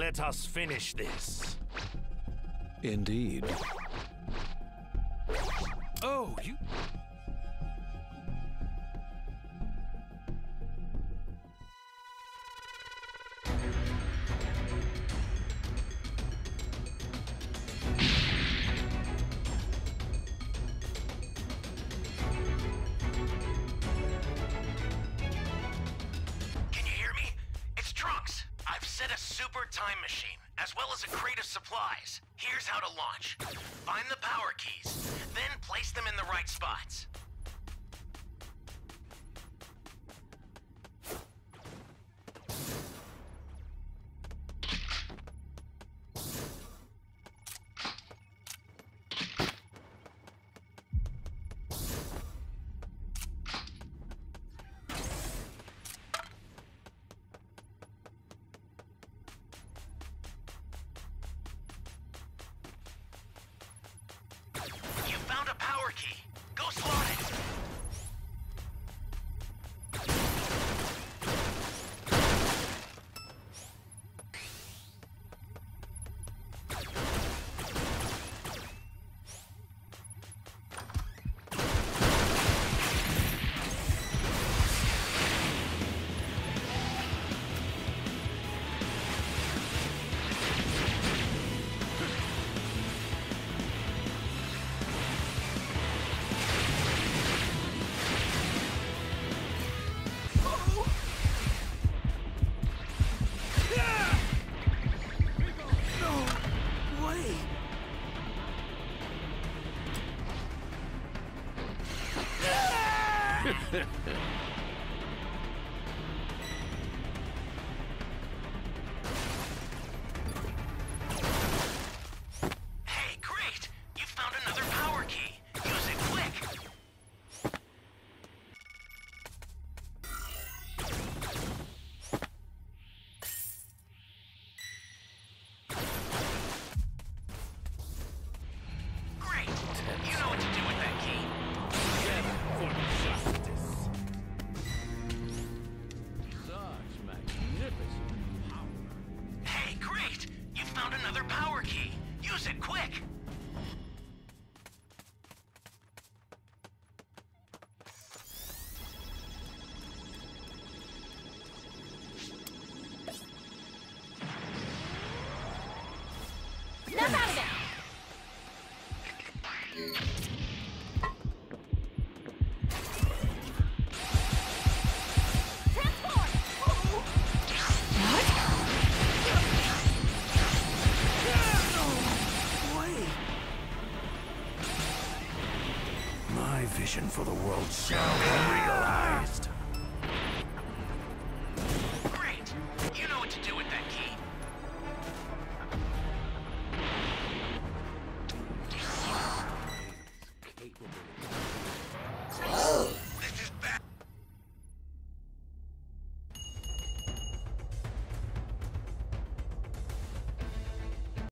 Let us finish this. Indeed. Oh, you... time machine, as well as a crate of supplies. Here's how to launch. Find the power keys, then place them in the right spots. Hey, great! You found another power key. Use it quick. Great! You know what to do with that key. Hey, great! You found another power key. Use it quick. Snap out of there! My vision for the world shall be realized.